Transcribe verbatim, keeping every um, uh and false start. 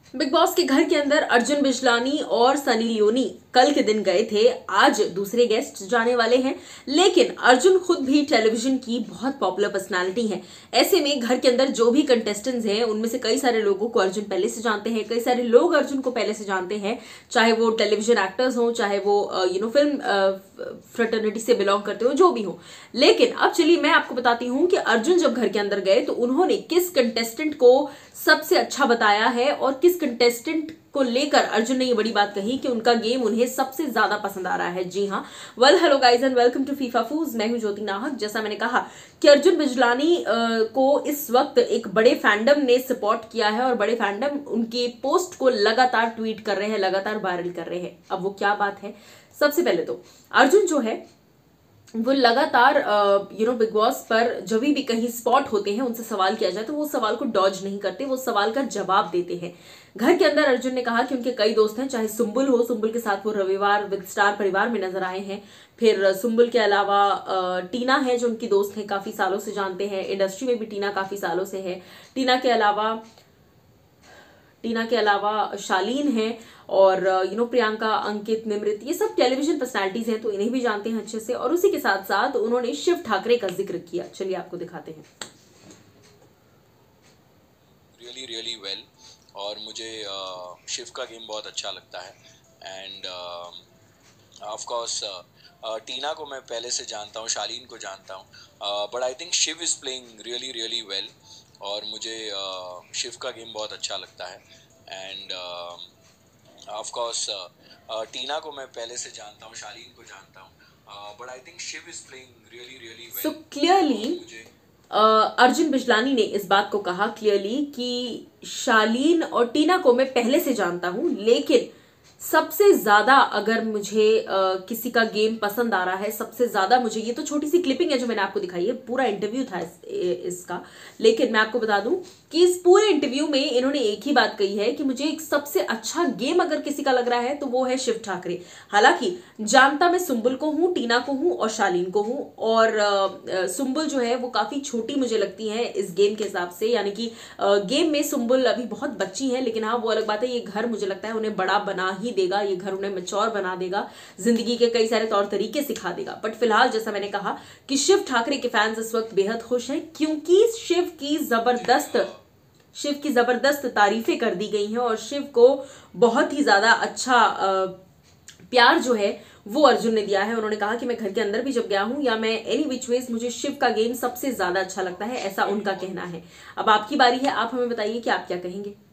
Big boss के घर के अंदर अर्जुन बिजलानी और सनी लियोनी कल के दिन गए थे। आज दूसरे गेस्ट जाने वाले हैं, लेकिन अर्जुन खुद भी टेलीविजन की बहुत पॉपुलर पर्सनालिटी हैं। ऐसे में घर के अंदर जो भी कंटेस्टेंट्स हैं उनमें से कई सारे लोगों को अर्जुन पहले से जानते हैं, कई सारे लोग अर्जुन को पहले से जानते हैं, चाहे वो टेलीविजन एक्टर्स हों, चाहे वो यू नो फिल्म फ्रेटर्निटी से बिलोंग करते हो, जो भी हो। लेकिन अब चलिए मैं आपको बताती हूँ कि अर्जुन जब घर के अंदर गए तो उन्होंने किस कंटेस्टेंट को सबसे अच्छा बताया है और किस कंटेस्टेंट को लेकर अर्जुन ने ये बड़ी बात कही कि उनका गेम उन्हें सबसे ज्यादा पसंद आ रहा है। जी हाँ, well hello guys and welcome to फीफा फूज। मैं हूं ज्योति नाहक। जैसा मैंने कहा कि अर्जुन बिजलानी को इस वक्त एक बड़े फैंडम ने सपोर्ट किया है और बड़े फैंडम उनके पोस्ट को लगातार ट्वीट कर रहे हैं, लगातार वायरल कर रहे हैं। अब वो क्या बात है, सबसे पहले तो अर्जुन जो है वो लगातार यू नो बिग बॉस पर जब भी कहीं स्पॉट होते हैं, उनसे सवाल किया जाए तो वो सवाल को डॉज नहीं करते, वो सवाल का जवाब देते हैं। घर के अंदर अर्जुन ने कहा कि उनके कई दोस्त हैं, चाहे सुम्बुल हो, सुम्बुल के साथ वो रविवार विद स्टार परिवार में नजर आए हैं। फिर सुम्बुल के अलावा टीना है जो उनकी दोस्त है, काफी सालों से जानते हैं, इंडस्ट्री में भी टीना काफी सालों से है। टीना के अलावा टीना के अलावा शालीन है और यू नो प्रियंका, अंकित, निमृत, ये सब टेलीविजन पर्सनालिटीज हैं तो इन्हें भी जानते हैं अच्छे से। और उसी के साथ साथ उन्होंने शिव ठाकरे का जिक्र किया। चलिए आपको दिखाते हैं। रियली रियली वेल और मुझे uh, शिव का गेम बहुत अच्छा लगता है एंड ऑफ कोर्स टीना को मैं पहले से जानता हूँ, शालीन को जानता हूँ, but I think Shiv is playing really really well और मुझे uh, शिव का गेम बहुत अच्छा लगता है एंड ऑफ कोर्स टीना को मैं पहले से जानता हूँ, शालीन को जानता हूँ, but I think Shiv is playing really really well. So clearly Arjun Bijlani ने इस बात को कहा क्लियरली कि शालीन और टीना को मैं पहले से जानता हूं, लेकिन सबसे ज्यादा अगर मुझे uh, किसी का गेम पसंद आ रहा है, सबसे ज्यादा मुझे, ये तो छोटी सी क्लिपिंग है जो मैंने आपको दिखाई है, पूरा इंटरव्यू था इस, इसका, लेकिन मैं आपको बता दूं कि इस पूरे इंटरव्यू में इन्होंने एक ही बात कही है कि मुझे एक सबसे अच्छा गेम अगर किसी का लग रहा है तो वो है शिव ठाकरे। हालांकि जानता मैं सुम्बुल को हूं, टीना को हूं और शालीन को हूं, और uh, सुम्बुल जो है वो काफी छोटी मुझे लगती है इस गेम के हिसाब से, यानी कि uh, गेम में सुम्बुल अभी बहुत बच्ची है। लेकिन हाँ, वो अलग बात है, ये घर मुझे लगता है उन्हें बड़ा बना ही देगा, ये घर उन्हें मैच्योर बना देगा, जिंदगी के कई सारे तौर तरीके सिखा देगा। बट फिलहाल जैसा मैंने कहा कि शिव ठाकरे के फैंस इस वक्त बेहद खुश हैं क्योंकि शिव की जबरदस्त शिव की जबरदस्त तारीफें कर दी गई हैं और शिव को बहुत ही ज्यादा अच्छा प्यार जो है वो अर्जुन ने दिया है। उन्होंने कहा कि मैं घर के अंदर भी जब गया हूं या मैं एनी विच वेज, मुझे शिव का गेम सबसे ज्यादा अच्छा लगता है, ऐसा उनका कहना है। अब आपकी बारी है, आप हमें बताइए कि आप क्या कहेंगे।